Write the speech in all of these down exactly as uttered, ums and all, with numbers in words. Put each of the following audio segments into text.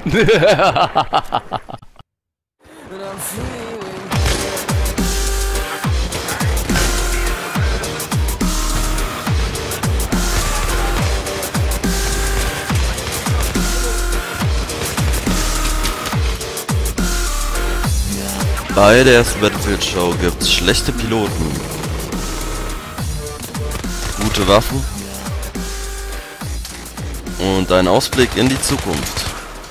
Bei der ersten Battlefield-Show gibt's schlechte Piloten, gute Waffen und einen Ausblick in die Zukunft.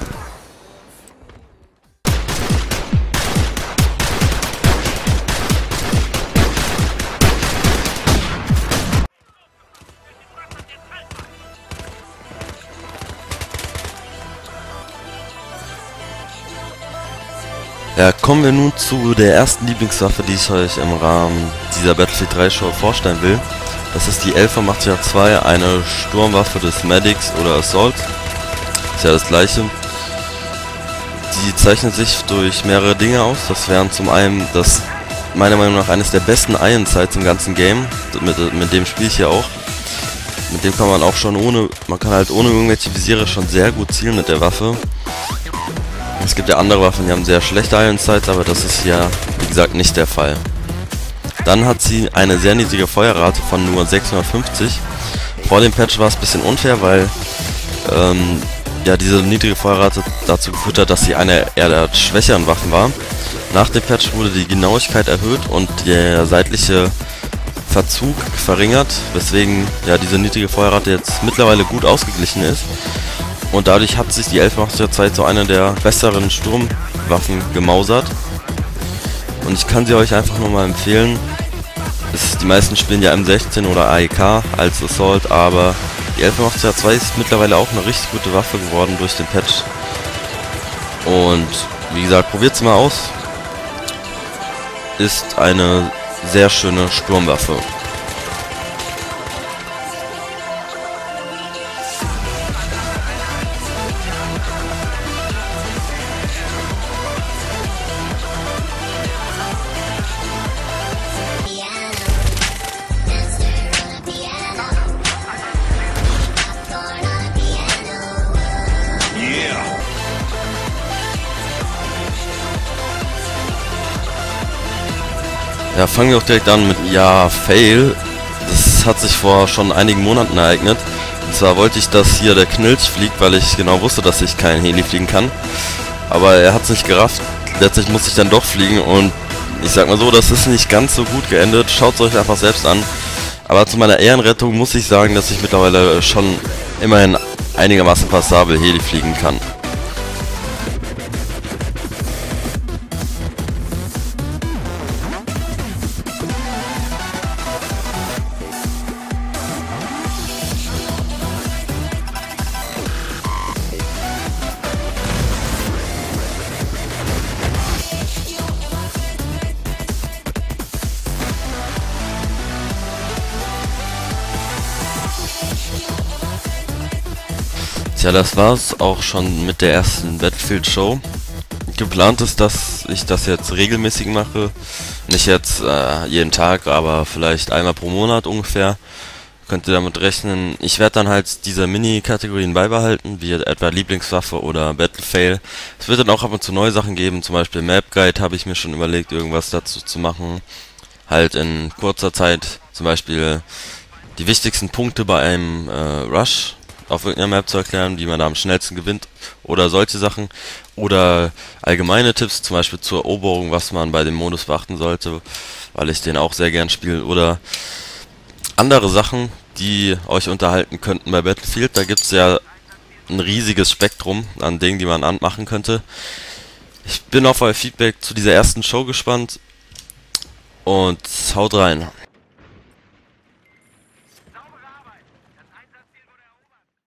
Ja, kommen wir nun zu der ersten Lieblingswaffe, die ich euch im Rahmen dieser Battlefield drei Show vorstellen will. Das ist die L V acht zwei, eine Sturmwaffe des Medics oder Assault. Ist ja das gleiche. Die zeichnet sich durch mehrere Dinge aus. Das wären zum einen das meiner Meinung nach eines der besten Iron Sights im ganzen Game. Mit, mit dem spiele ich ja auch. Mit dem kann man auch schon ohne, man kann halt ohne irgendwelche Visiere schon sehr gut zielen mit der Waffe. Es gibt ja andere Waffen, die haben sehr schlechte Iron Sights, aber das ist ja, wie gesagt, nicht der Fall. Dann hat sie eine sehr niedrige Feuerrate von nur sechshundertfünfzig. Vor dem Patch war es ein bisschen unfair, weil ähm, ja, diese niedrige Feuerrate dazu geführt hat, dass sie eine eher der schwächeren Waffen war. Nach dem Patch wurde die Genauigkeit erhöht und der seitliche Verzug verringert, weswegen ja diese niedrige Feuerrate jetzt mittlerweile gut ausgeglichen ist. Und dadurch hat sich die L V acht zwei zu einer der besseren Sturmwaffen gemausert. Und ich kann sie euch einfach nur mal empfehlen. Es, die meisten spielen ja M sechzehn oder A E K als Assault, aber die L V acht zwei ist mittlerweile auch eine richtig gute Waffe geworden durch den Patch. Und wie gesagt, probiert sie mal aus. Ist eine sehr schöne Sturmwaffe. Ja, fangen wir auch direkt an mit, ja, Fail. Das hat sich vor schon einigen Monaten ereignet. Und zwar wollte ich, dass hier der Knilch fliegt, weil ich genau wusste, dass ich kein Heli fliegen kann. Aber er hat es nicht gerafft. Letztlich musste ich dann doch fliegen und ich sag mal so, das ist nicht ganz so gut geendet. Schaut es euch einfach selbst an. Aber zu meiner Ehrenrettung muss ich sagen, dass ich mittlerweile schon immerhin einigermaßen passabel Heli fliegen kann. Tja, das war's auch schon mit der ersten Battlefield-Show. Geplant ist, dass ich das jetzt regelmäßig mache. Nicht jetzt äh, jeden Tag, aber vielleicht einmal pro Monat ungefähr. Könnt ihr damit rechnen. Ich werde dann halt diese Mini-Kategorien beibehalten, wie etwa Lieblingswaffe oder Battlefail. Es wird dann auch ab und zu neue Sachen geben, zum Beispiel Map Guide habe ich mir schon überlegt, irgendwas dazu zu machen. Halt in kurzer Zeit, zum Beispiel die wichtigsten Punkte bei einem äh, Rush auf irgendeiner Map zu erklären, wie man da am schnellsten gewinnt oder solche Sachen. Oder allgemeine Tipps, zum Beispiel zur Eroberung, was man bei dem Modus beachten sollte, weil ich den auch sehr gern spiele. Oder andere Sachen, die euch unterhalten könnten bei Battlefield. Da gibt es ja ein riesiges Spektrum an Dingen, die man anmachen könnte. Ich bin auf euer Feedback zu dieser ersten Show gespannt und haut rein.